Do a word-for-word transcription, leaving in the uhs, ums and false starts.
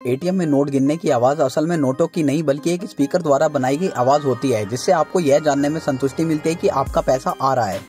ATM में note गिनने की आवाज असल में नोटों की नहीं बल्कि एक स्पीकर द्वारा बनाई गई आवाज होती है, जिससे आपको यह जानने में संतुष्टि मिलती है कि आपका पैसा आ रहा है।